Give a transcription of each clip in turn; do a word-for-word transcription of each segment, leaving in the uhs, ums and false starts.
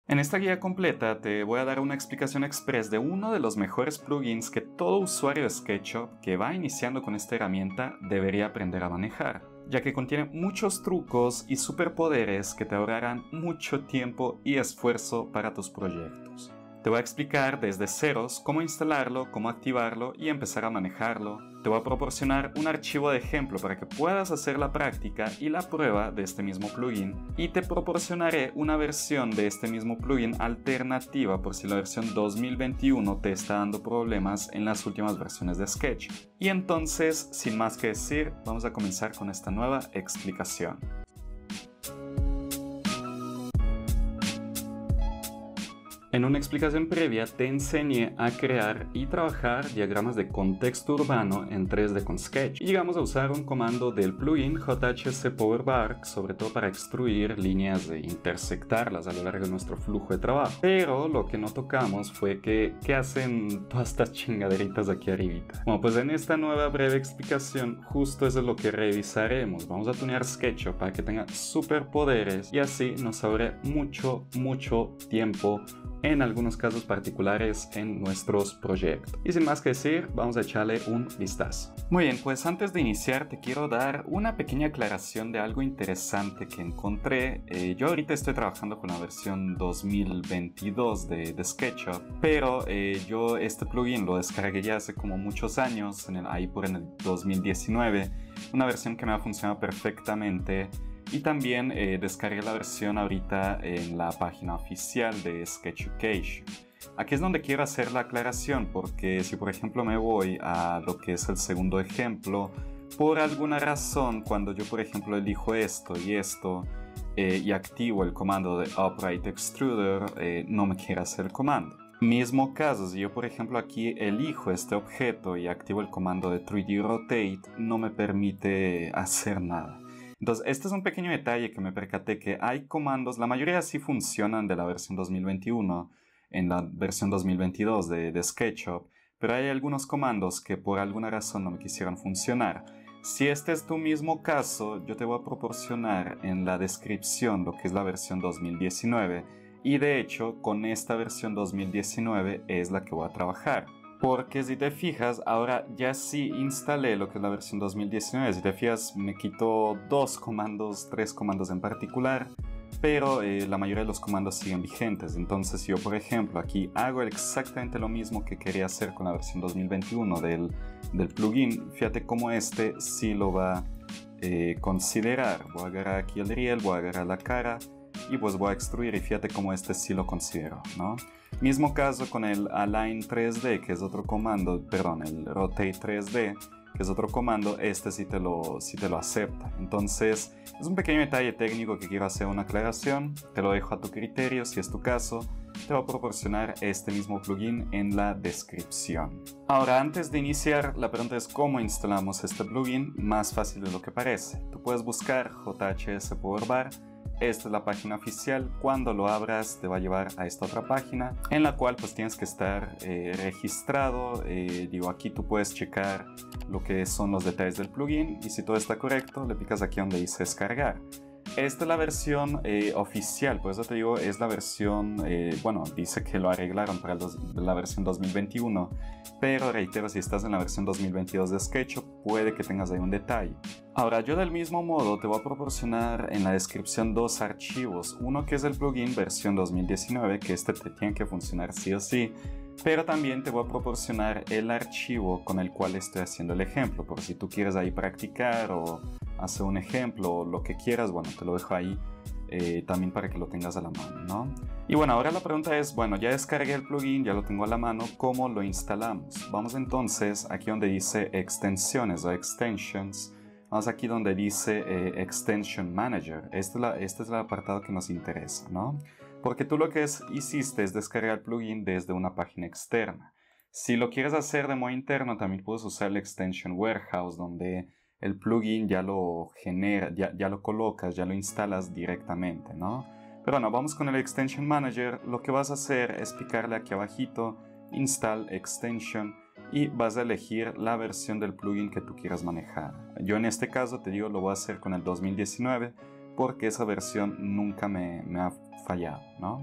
En esta guía completa te voy a dar una explicación express de uno de los mejores plugins que todo usuario de SketchUp que va iniciando con esta herramienta debería aprender a manejar, ya que contiene muchos trucos y superpoderes que te ahorrarán mucho tiempo y esfuerzo para tus proyectos. Te voy a explicar desde ceros cómo instalarlo, cómo activarlo y empezar a manejarlo. Te voy a proporcionar un archivo de ejemplo para que puedas hacer la práctica y la prueba de este mismo plugin. Y te proporcionaré una versión de este mismo plugin alternativa por si la versión dos mil veintiuno te está dando problemas en las últimas versiones de Sketch. Y entonces, sin más que decir, vamos a comenzar con esta nueva explicación. En una explicación previa te enseñé a crear y trabajar diagramas de contexto urbano en tres D con Sketch y llegamos a usar un comando del plugin J H S Power Bar, sobre todo para extruir líneas e intersectarlas a lo largo de nuestro flujo de trabajo. Pero lo que no tocamos fue que ¿qué hacen todas estas chingaderitas aquí arribita? Bueno, pues en esta nueva breve explicación justo eso es lo que revisaremos. Vamos a tunear SketchUp para que tenga superpoderes y así nos ahorre mucho, mucho tiempo en algunos casos particulares en nuestros proyectos. Y sin más que decir, vamos a echarle un vistazo. Muy bien, pues antes de iniciar te quiero dar una pequeña aclaración de algo interesante que encontré. Eh, yo ahorita estoy trabajando con la versión dos mil veintidós de, de SketchUp, pero eh, yo este plugin lo descargué ya hace como muchos años, en el, ahí por en el dos mil diecinueve, una versión que me ha funcionado perfectamente. Y también eh, descargué la versión ahorita en la página oficial de Sketchucation. Aquí es donde quiero hacer la aclaración, porque si por ejemplo me voy a lo que es el segundo ejemplo, por alguna razón cuando yo por ejemplo elijo esto y esto eh, y activo el comando de Upright Extruder, eh, no me quiere hacer el comando. Mismo caso, si yo por ejemplo aquí elijo este objeto y activo el comando de tres D Rotate, no me permite hacer nada. Entonces, este es un pequeño detalle que me percaté que hay comandos, la mayoría sí funcionan de la versión dos mil veintiuno, en la versión dos mil veintidós de, de SketchUp, pero hay algunos comandos que por alguna razón no me quisieron funcionar. Si este es tu mismo caso, yo te voy a proporcionar en la descripción lo que es la versión dos mil diecinueve, y de hecho, con esta versión dos mil diecinueve es la que voy a trabajar. Porque si te fijas, ahora ya sí instalé lo que es la versión dos mil diecinueve. Si te fijas, me quitó dos comandos, tres comandos en particular, pero eh, la mayoría de los comandos siguen vigentes. Entonces, si yo, por ejemplo, aquí hago exactamente lo mismo que quería hacer con la versión dos mil veintiuno del, del plugin, fíjate cómo este sí lo va a eh, considerar. Voy a agarrar aquí el riel, voy a agarrar la cara y pues voy a extruir y fíjate cómo este sí lo considero, ¿no? Mismo caso con el Align tres D, que es otro comando, perdón, el Rotate tres D, que es otro comando, este sí te lo, sí te lo acepta. Entonces, es un pequeño detalle técnico que quiero hacer una aclaración, te lo dejo a tu criterio, si es tu caso, te voy a proporcionar este mismo plugin en la descripción. Ahora, antes de iniciar, la pregunta es cómo instalamos este plugin, más fácil de lo que parece. Tú puedes buscar J H S Power Bar. Esta es la página oficial. Cuando lo abras te va a llevar a esta otra página en la cual pues tienes que estar eh, registrado. Eh, digo, aquí tú puedes checar lo que son los detalles del plugin y si todo está correcto le picas aquí donde dice descargar. Esta es la versión eh, oficial, por eso te digo, es la versión, eh, bueno, dice que lo arreglaron para el dos, la versión dos mil veintiuno, pero reitero, si estás en la versión dos mil veintidós de SketchUp, puede que tengas ahí un detalle. Ahora, yo del mismo modo te voy a proporcionar en la descripción dos archivos, uno que es el plugin versión dos mil diecinueve, que este te tiene que funcionar sí o sí, pero también te voy a proporcionar el archivo con el cual estoy haciendo el ejemplo, por si tú quieres ahí practicar o hacer un ejemplo o lo que quieras, bueno, te lo dejo ahí eh, también para que lo tengas a la mano, ¿no? Y bueno, ahora la pregunta es, bueno, ya descargué el plugin, ya lo tengo a la mano, ¿cómo lo instalamos? Vamos entonces aquí donde dice extensiones o extensions, vamos aquí donde dice eh, Extension Manager, este es, la, este es el apartado que nos interesa, ¿no? Porque tú lo que es, hiciste es descargar el plugin desde una página externa. Si lo quieres hacer de modo interno, también puedes usar el Extension Warehouse, donde el plugin ya lo genera, ya, ya lo colocas, ya lo instalas directamente, ¿no? Pero bueno, vamos con el Extension Manager. Lo que vas a hacer es picarle aquí abajito, Install Extension, y vas a elegir la versión del plugin que tú quieras manejar. Yo en este caso te digo, lo voy a hacer con el dos mil diecinueve, porque esa versión nunca me, me ha fallado, ¿no?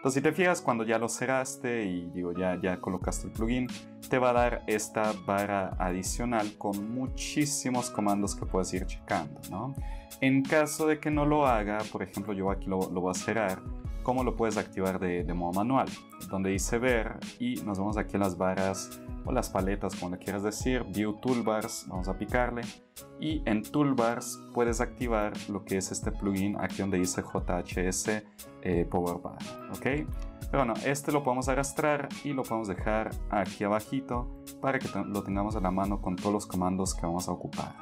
Entonces, si te fijas, cuando ya lo cerraste y digo, ya, ya colocaste el plugin, te va a dar esta barra adicional con muchísimos comandos que puedes ir checando, ¿no? En caso de que no lo haga, por ejemplo, yo aquí lo, lo voy a cerrar, ¿cómo lo puedes activar de, de modo manual? Donde dice ver y nos vamos aquí en las barras o las paletas, como le quieras decir, View Toolbars, vamos a picarle y en Toolbars puedes activar lo que es este plugin aquí donde dice J H S eh, Power Bar, ¿ok? Pero bueno, este lo podemos arrastrar y lo podemos dejar aquí abajito para que lo tengamos a la mano con todos los comandos que vamos a ocupar.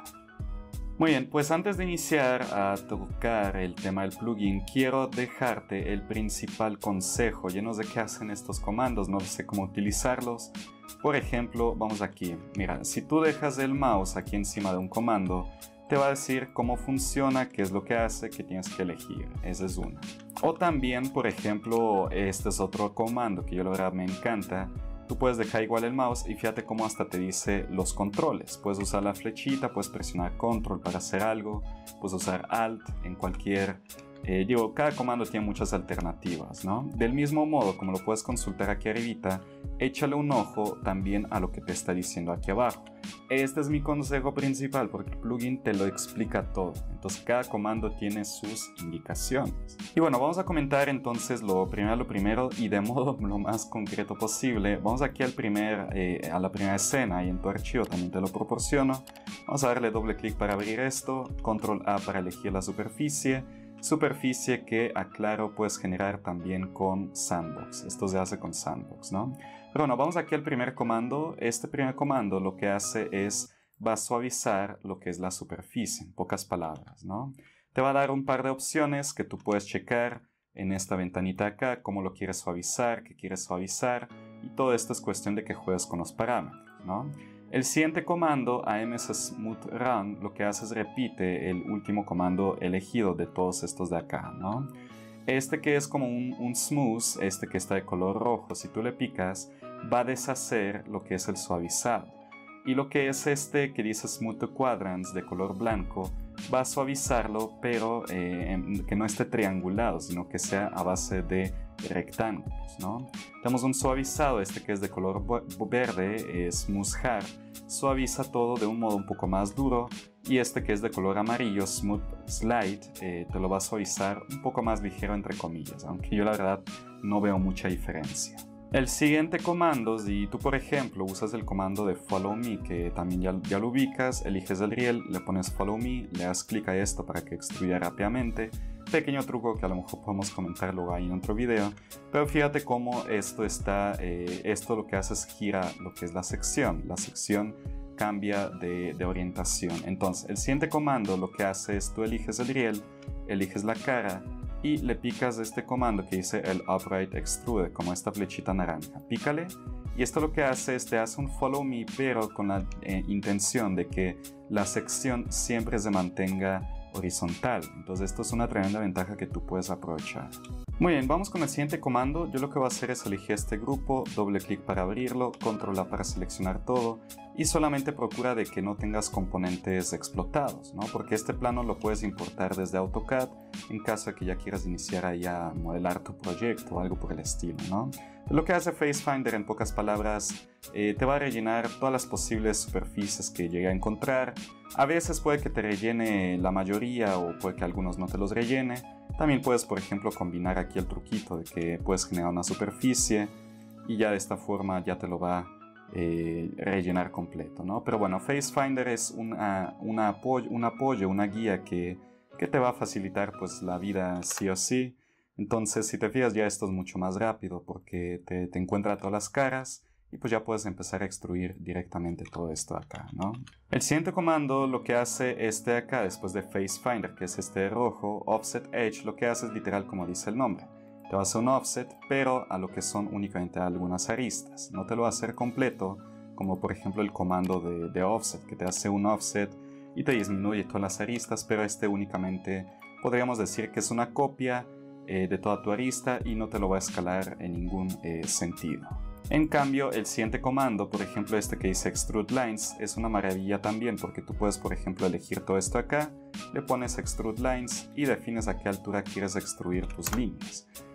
Muy bien, pues antes de iniciar a tocar el tema del plugin, quiero dejarte el principal consejo. Ya no sé qué hacen estos comandos, no sé cómo utilizarlos. Por ejemplo, vamos aquí. Mira, si tú dejas el mouse aquí encima de un comando, te va a decir cómo funciona, qué es lo que hace, qué tienes que elegir. Esa es una. O también, por ejemplo, este es otro comando que yo la verdad me encanta. Tú puedes dejar igual el mouse y fíjate cómo hasta te dice los controles. Puedes usar la flechita, puedes presionar control para hacer algo, puedes usar alt en cualquier... Eh, digo, cada comando tiene muchas alternativas, ¿no? Del mismo modo, como lo puedes consultar aquí arribita, échale un ojo también a lo que te está diciendo aquí abajo. Este es mi consejo principal porque el plugin te lo explica todo. Entonces cada comando tiene sus indicaciones. Y bueno, vamos a comentar entonces lo primero lo primero y de modo lo más concreto posible. Vamos aquí al primer, eh, a la primera escena y en tu archivo también te lo proporciono. Vamos a darle doble clic para abrir esto, control A para elegir la superficie. Superficie que, aclaro, puedes generar también con Sandbox. Esto se hace con Sandbox, ¿no? Pero bueno, vamos aquí al primer comando. Este primer comando lo que hace es, va a suavizar lo que es la superficie, en pocas palabras, ¿no? Te va a dar un par de opciones que tú puedes checar en esta ventanita acá, cómo lo quieres suavizar, qué quieres suavizar, y todo esto es cuestión de que juegues con los parámetros, ¿no? El siguiente comando, A M S Smooth Run, lo que hace es repite el último comando elegido de todos estos de acá, ¿no? Este que es como un, un smooth, este que está de color rojo, si tú le picas, va a deshacer lo que es el suavizado. Y lo que es este que dice Smooth Quadrants de color blanco, va a suavizarlo, pero eh, que no esté triangulado, sino que sea a base de rectángulos, ¿no? Tenemos un suavizado, este que es de color verde, eh, Smooth Hard, suaviza todo de un modo un poco más duro, y este que es de color amarillo, Smooth Slide, eh, te lo va a suavizar un poco más ligero entre comillas, aunque yo la verdad no veo mucha diferencia. El siguiente comando, si tú por ejemplo usas el comando de Follow Me, que también ya, ya lo ubicas, eliges el riel, le pones Follow Me, le das clic a esto para que extruya rápidamente. Pequeño truco que a lo mejor podemos comentar luego ahí en otro video, pero fíjate cómo esto está, eh, esto lo que hace es gira lo que es la sección, la sección cambia de, de orientación. Entonces el siguiente comando lo que hace es tú eliges el riel, eliges la cara, y le picas este comando que dice el Upright Extrude, como esta flechita naranja. Pícale y esto lo que hace es te hace un Follow Me, pero con la eh, intención de que la sección siempre se mantenga horizontal. Entonces esto es una tremenda ventaja que tú puedes aprovechar. Muy bien, vamos con el siguiente comando. Yo lo que voy a hacer es elegir este grupo, doble clic para abrirlo, control A para seleccionar todo y solamente procura de que no tengas componentes explotados, ¿no? Porque este plano lo puedes importar desde AutoCAD en caso de que ya quieras iniciar ahí a modelar tu proyecto o algo por el estilo, ¿no? Lo que hace FaceFinder en pocas palabras eh, te va a rellenar todas las posibles superficies que llegue a encontrar. A veces puede que te rellene la mayoría o puede que algunos no te los rellene. También puedes, por ejemplo, combinar aquí el truquito de que puedes generar una superficie y ya de esta forma ya te lo va a eh, rellenar completo, ¿no? Pero bueno, FaceFinder es una, una apoyo, un apoyo, una guía que, que te va a facilitar pues la vida sí o sí. Entonces, si te fijas, ya esto es mucho más rápido porque te, te encuentra todas las caras y pues ya puedes empezar a extruir directamente todo esto acá, ¿no? El siguiente comando lo que hace este de acá, después de FaceFinder, que es este de rojo, Offset Edge, lo que hace es literal como dice el nombre. Te va a hacer un offset, pero a lo que son únicamente algunas aristas. No te lo va a hacer completo, como por ejemplo el comando de, de offset, que te hace un offset y te disminuye todas las aristas, pero este únicamente podríamos decir que es una copia eh, de toda tu arista y no te lo va a escalar en ningún eh, sentido. En cambio, el siguiente comando, por ejemplo este que dice Extrude Lines, es una maravilla también porque tú puedes, por ejemplo, elegir todo esto acá, le pones Extrude Lines y defines a qué altura quieres extruir tus líneas.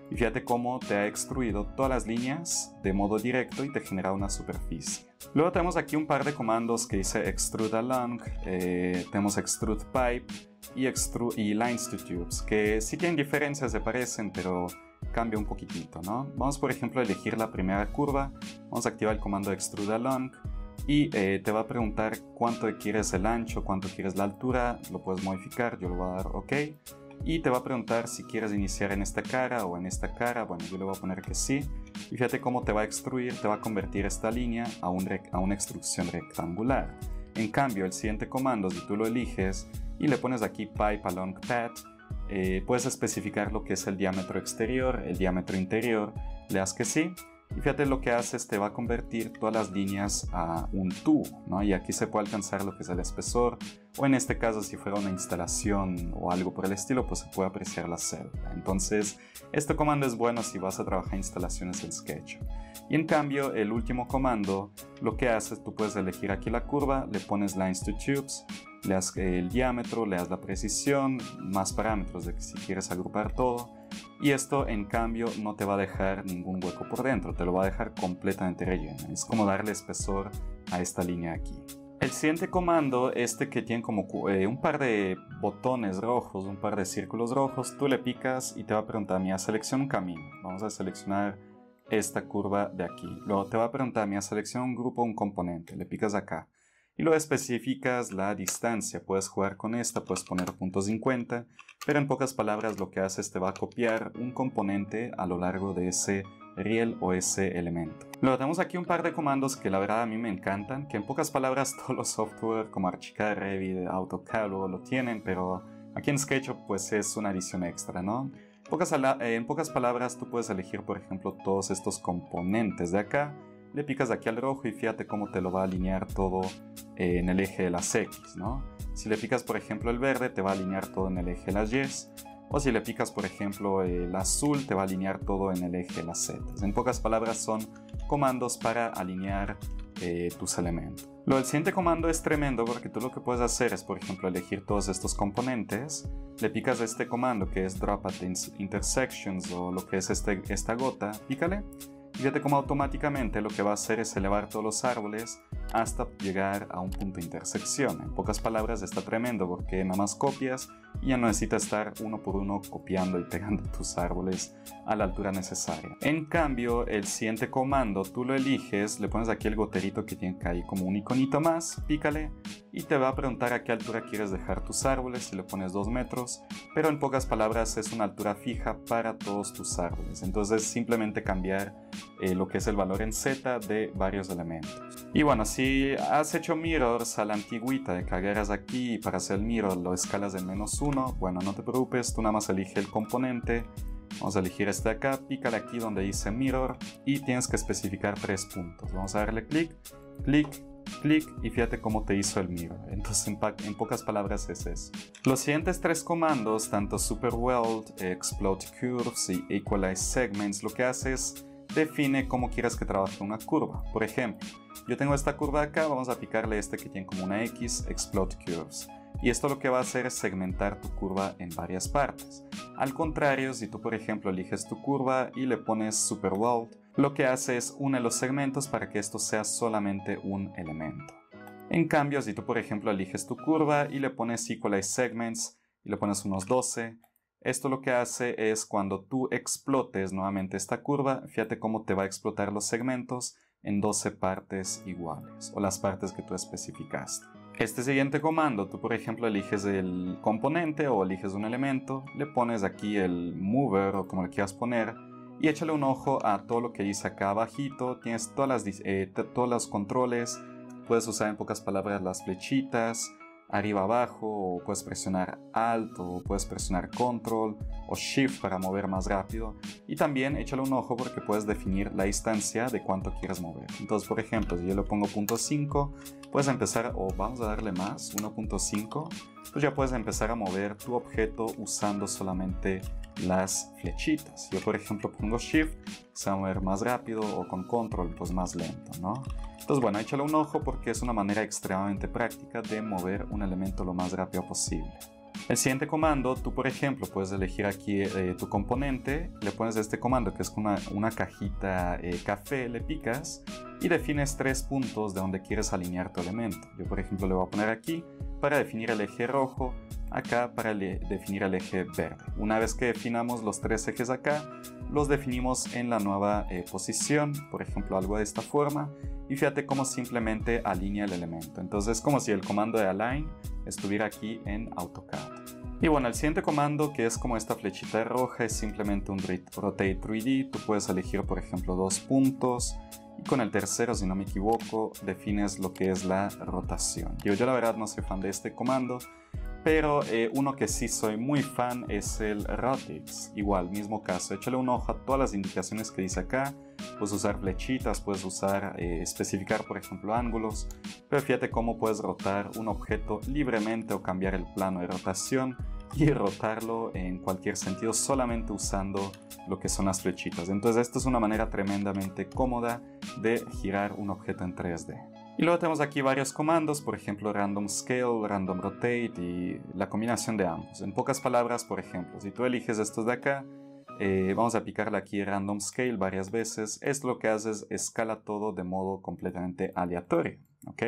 Y fíjate cómo te ha extruido todas las líneas de modo directo y te genera una superficie. Luego tenemos aquí un par de comandos que dice extrude along, eh, tenemos extrude pipe y, extrude, y lines to tubes, que sí tienen diferencias, se parecen, pero cambia un poquitito, ¿no? Vamos por ejemplo a elegir la primera curva, vamos a activar el comando extrude along y eh, te va a preguntar cuánto quieres el ancho, cuánto quieres la altura, lo puedes modificar, yo le voy a dar OK. Y te va a preguntar si quieres iniciar en esta cara o en esta cara. Bueno, yo le voy a poner que sí. Y fíjate cómo te va a extruir, te va a convertir esta línea a, un a una extrusión rectangular. En cambio, el siguiente comando, si tú lo eliges y le pones aquí Pipe Along Path, eh, puedes especificar lo que es el diámetro exterior, el diámetro interior. Le das que sí. Y fíjate lo que haces, te va a convertir todas las líneas a un tubo, ¿no? Y aquí se puede alcanzar lo que es el espesor, o en este caso si fuera una instalación o algo por el estilo, pues se puede apreciar la celda. Entonces, este comando es bueno si vas a trabajar instalaciones en SketchUp. Y en cambio, el último comando, lo que haces, tú puedes elegir aquí la curva, le pones Lines to Tubes, le das el diámetro, le das la precisión, más parámetros de que si quieres agrupar todo. Y esto en cambio no te va a dejar ningún hueco por dentro, te lo va a dejar completamente relleno. Es como darle espesor a esta línea aquí. El siguiente comando, este que tiene como eh, un par de botones rojos, un par de círculos rojos, tú le picas y te va a preguntar, mira, selecciona un camino. Vamos a seleccionar esta curva de aquí. Luego te va a preguntar, mira, selecciona un grupo o un componente. Le picas acá. Y luego especificas la distancia, puedes jugar con esta, puedes poner punto cincuenta, pero en pocas palabras lo que haces te va a copiar un componente a lo largo de ese riel o ese elemento. Luego tenemos aquí un par de comandos que la verdad a mí me encantan, que en pocas palabras todos los software como Archicad, Revit, AutoCAD lo tienen, pero aquí en SketchUp pues es una adición extra, ¿no? En pocas, en pocas palabras tú puedes elegir por ejemplo todos estos componentes de acá. Le picas aquí al rojo y fíjate cómo te lo va a alinear todo eh, en el eje de las X, ¿no? Si le picas por ejemplo el verde te va a alinear todo en el eje de las Y, o si le picas por ejemplo el azul te va a alinear todo en el eje de las Z. En pocas palabras son comandos para alinear eh, tus elementos. Lo del siguiente comando es tremendo porque tú lo que puedes hacer es por ejemplo elegir todos estos componentes, le picas este comando que es Drop at Intersections o lo que es este, esta gota, pícale. Fíjate cómo automáticamente lo que va a hacer es elevar todos los árboles hasta llegar a un punto de intersección. En pocas palabras está tremendo porque nada más copias y ya no necesitas estar uno por uno copiando y pegando tus árboles a la altura necesaria. En cambio, el siguiente comando tú lo eliges, le pones aquí el goterito que tiene ahí como un iconito más, pícale y te va a preguntar a qué altura quieres dejar tus árboles, si le pones dos metros, pero en pocas palabras es una altura fija para todos tus árboles. Entonces simplemente cambiar eh, lo que es el valor en Z de varios elementos. Y bueno, si has hecho mirrors a la antigüita de que agarras aquí y para hacer el mirror lo escalas de menos uno, bueno, no te preocupes, tú nada más elige el componente. Vamos a elegir este de acá, pícale aquí donde dice mirror y tienes que especificar tres puntos. Vamos a darle clic, clic, clic y fíjate cómo te hizo el mirror. Entonces en, en pocas palabras es eso. Los siguientes tres comandos, tanto Superweld, Explode Curves y Equalize Segments, lo que hace es define cómo quieras que trabaje una curva. Por ejemplo, yo tengo esta curva acá, vamos a picarle este que tiene como una X, Explode Curves. Y esto lo que va a hacer es segmentar tu curva en varias partes. Al contrario, si tú por ejemplo eliges tu curva y le pones Superweld, lo que hace es une los segmentos para que esto sea solamente un elemento. En cambio, si tú por ejemplo eliges tu curva y le pones Equalize Segments y le pones unos doce, esto lo que hace es cuando tú explotes nuevamente esta curva, fíjate cómo te va a explotar los segmentos en doce partes iguales, o las partes que tú especificaste. Este siguiente comando, tú por ejemplo eliges el componente o eliges un elemento, le pones aquí el mover o como le quieras poner y échale un ojo a todo lo que dice acá abajito, tienes todas las, eh, todos los controles, puedes usar en pocas palabras las flechitas, arriba abajo, o puedes presionar Alt, o puedes presionar Control o Shift para mover más rápido. Y también échale un ojo porque puedes definir la distancia de cuánto quieres mover. Entonces, por ejemplo, si yo le pongo punto cinco, puedes empezar, o vamos a darle más, uno punto cinco, pues ya puedes empezar a mover tu objeto usando solamente las flechitas. Yo, por ejemplo, pongo Shift, se va a mover más rápido, o con Control, pues más lento, ¿no? Entonces, bueno, échale un ojo porque es una manera extremadamente práctica de mover un elemento lo más rápido posible. El siguiente comando, tú por ejemplo puedes elegir aquí eh, tu componente, le pones este comando que es una, una cajita eh, café, le picas y defines tres puntos de donde quieres alinear tu elemento. Yo por ejemplo le voy a poner aquí para definir el eje rojo, acá para definir el eje verde. Una vez que definamos los tres ejes acá, los definimos en la nueva eh, posición, por ejemplo algo de esta forma, y fíjate cómo simplemente alinea el elemento. Entonces es como si el comando de Align estuviera aquí en AutoCAD. Y bueno, el siguiente comando, que es como esta flechita roja, es simplemente un Rotate tres D. Tú puedes elegir por ejemplo dos puntos y con el tercero, si no me equivoco, defines lo que es la rotación. Yo, yo la verdad no soy fan de este comando, pero eh, uno que sí soy muy fan es el Rotates. Igual, mismo caso, échale un ojo a todas las indicaciones que dice acá. Puedes usar flechitas, puedes usar, eh, especificar por ejemplo ángulos, pero fíjate cómo puedes rotar un objeto libremente o cambiar el plano de rotación y rotarlo en cualquier sentido solamente usando lo que son las flechitas. Entonces esto es una manera tremendamente cómoda de girar un objeto en tres D. Y luego tenemos aquí varios comandos, por ejemplo Random Scale, Random Rotate y la combinación de ambos. En pocas palabras, por ejemplo, si tú eliges estos de acá, eh, vamos a picarle aquí Random Scale varias veces. Esto lo que hace es escala todo de modo completamente aleatorio, ¿ok?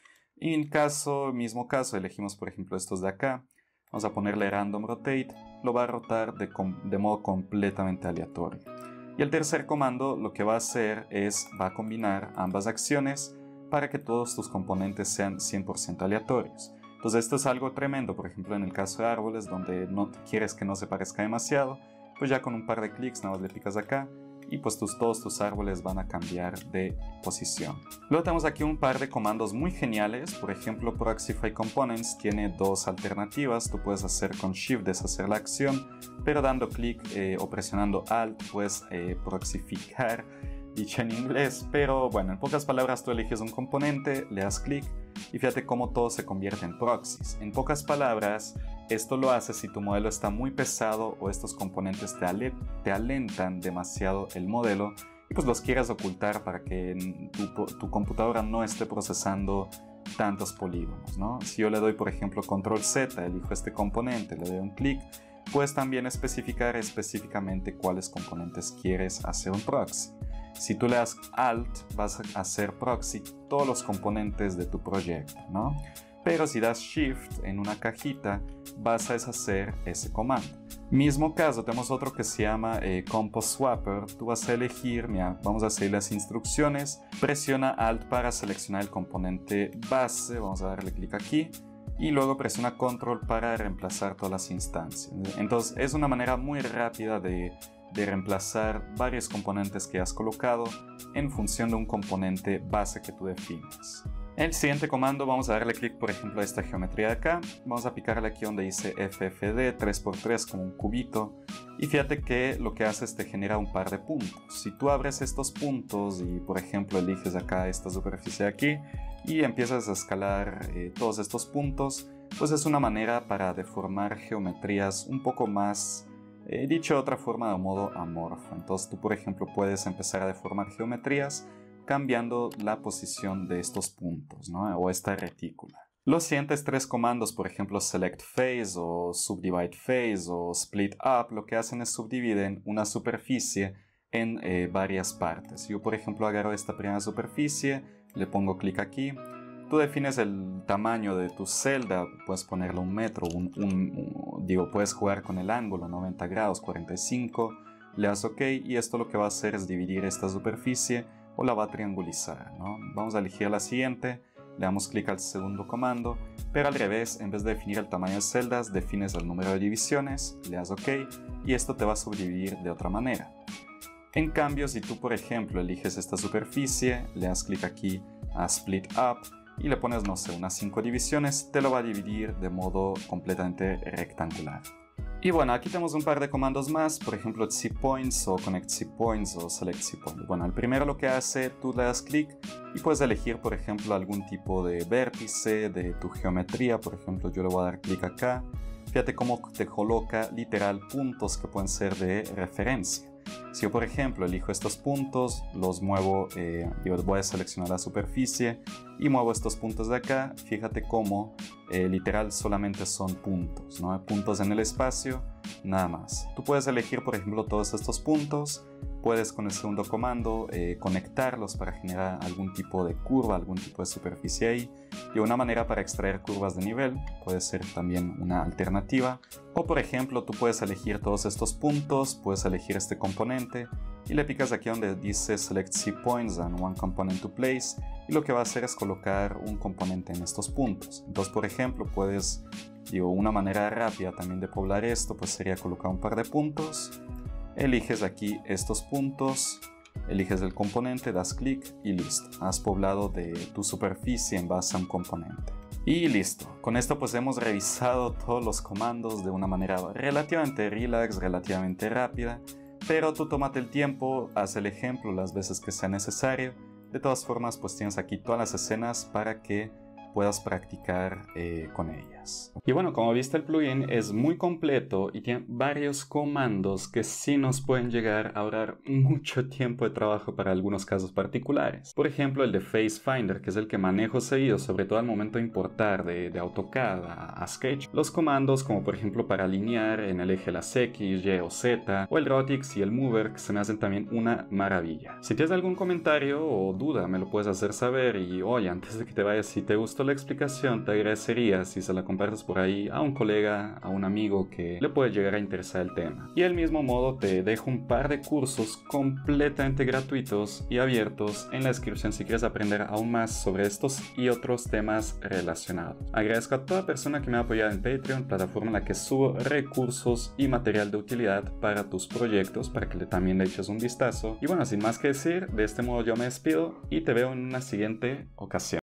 Y en caso, mismo caso, elegimos por ejemplo estos de acá. Vamos a ponerle Random Rotate, lo va a rotar de, de modo completamente aleatorio. Y el tercer comando lo que va a hacer es, va a combinar ambas acciones para que todos tus componentes sean cien por ciento aleatorios. Entonces esto es algo tremendo, por ejemplo en el caso de árboles donde no quieres que no se parezca demasiado, pues ya con un par de clics nada más le picas acá y pues tus, todos tus árboles van a cambiar de posición. Luego tenemos aquí un par de comandos muy geniales, por ejemplo Proxify Components tiene dos alternativas. Tú puedes hacer con Shift deshacer la acción, pero dando clic eh, o presionando Alt puedes eh, proxificar, dicho en inglés, pero bueno, en pocas palabras tú eliges un componente, le das clic y fíjate cómo todo se convierte en proxies. En pocas palabras, esto lo hace si tu modelo está muy pesado o estos componentes te, ale te alentan demasiado el modelo y pues los quieres ocultar para que tu, tu computadora no esté procesando tantos polígonos, ¿no? Si yo le doy por ejemplo control Z, elijo este componente, le doy un clic, puedes también especificar específicamente cuáles componentes quieres hacer un proxy. Si tú le das Alt, vas a hacer proxy todos los componentes de tu proyecto, ¿no? Pero si das Shift en una cajita, vas a deshacer ese comando. Mismo caso, tenemos otro que se llama eh, Compost Swapper. Tú vas a elegir, mira, vamos a seguir las instrucciones. Presiona Alt para seleccionar el componente base, vamos a darle clic aquí. Y luego presiona Control para reemplazar todas las instancias. Entonces es una manera muy rápida de de reemplazar varios componentes que has colocado en función de un componente base que tú defines. El siguiente comando, vamos a darle clic por ejemplo a esta geometría de acá, vamos a picarle aquí donde dice F F D tres por tres como un cubito y fíjate que lo que hace es te genera un par de puntos. Si tú abres estos puntos y por ejemplo eliges acá esta superficie de aquí y empiezas a escalar eh, todos estos puntos, pues es una manera para deformar geometrías un poco más Eh, dicho de otra forma, de modo amorfo. Entonces tú por ejemplo puedes empezar a deformar geometrías cambiando la posición de estos puntos, ¿no? O esta retícula. Los siguientes tres comandos, por ejemplo Select Face o Subdivide Face o Split Up, lo que hacen es subdividen una superficie en eh, varias partes. Yo por ejemplo agarro esta primera superficie, le pongo clic aquí. Tú defines el tamaño de tu celda, puedes ponerle un metro, un, un, un, digo, puedes jugar con el ángulo, noventa grados, cuarenta y cinco, le das OK y esto lo que va a hacer es dividir esta superficie o la va a triangulizar, ¿no? Vamos a elegir la siguiente, le damos clic al segundo comando, pero al revés, en vez de definir el tamaño de celdas, defines el número de divisiones, le das OK y esto te va a subdividir de otra manera. En cambio, si tú por ejemplo eliges esta superficie, le das clic aquí a Split Up, y le pones, no sé, unas cinco divisiones, te lo va a dividir de modo completamente rectangular. Y bueno, aquí tenemos un par de comandos más, por ejemplo Z Points o Connect Z Points o Select Z Points. Bueno, el primero lo que hace, tú le das clic y puedes elegir, por ejemplo, algún tipo de vértice de tu geometría. Por ejemplo, yo le voy a dar clic acá. Fíjate cómo te coloca literal puntos que pueden ser de referencia. Si yo, por ejemplo, elijo estos puntos, los muevo, eh, yo voy a seleccionar la superficie y muevo estos puntos de acá, fíjate cómo eh, literal solamente son puntos, ¿no? Puntos en el espacio, nada más. Tú puedes elegir, por ejemplo, todos estos puntos, puedes con el segundo comando eh, conectarlos para generar algún tipo de curva, algún tipo de superficie ahí. Y una manera para extraer curvas de nivel puede ser también una alternativa. O por ejemplo, tú puedes elegir todos estos puntos, puedes elegir este componente y le picas aquí donde dice Select Z Points and One Component to Place, y lo que va a hacer es colocar un componente en estos puntos. Entonces, por ejemplo, puedes, digo, una manera rápida también de poblar esto pues sería colocar un par de puntos, eliges aquí estos puntos, eliges el componente, das clic y listo. Has poblado de tu superficie en base a un componente. Y listo. Con esto pues hemos revisado todos los comandos de una manera relativamente relax, relativamente rápida. Pero tú tómate el tiempo, haz el ejemplo las veces que sea necesario. De todas formas pues tienes aquí todas las escenas para que puedas practicar eh, con ellas. Y bueno, como viste, el plugin es muy completo y tiene varios comandos que sí nos pueden llegar a ahorrar mucho tiempo de trabajo para algunos casos particulares. Por ejemplo, el de Face Finder, que es el que manejo seguido, sobre todo al momento de importar de, de AutoCAD a, a Sketch. Los comandos como por ejemplo para alinear en el eje las X, Y o Z, o el Rotix y el Mover, que se me hacen también una maravilla. Si tienes algún comentario o duda, me lo puedes hacer saber. Y oye, antes de que te vayas, si te gustó la explicación, te agradecería si se la compartes por ahí a un colega, a un amigo que le puede llegar a interesar el tema. Y del mismo modo te dejo un par de cursos completamente gratuitos y abiertos en la descripción si quieres aprender aún más sobre estos y otros temas relacionados. Agradezco a toda persona que me ha apoyado en Patreon, plataforma en la que subo recursos y material de utilidad para tus proyectos, para que también le eches un vistazo. Y bueno, sin más que decir, de este modo yo me despido y te veo en una siguiente ocasión.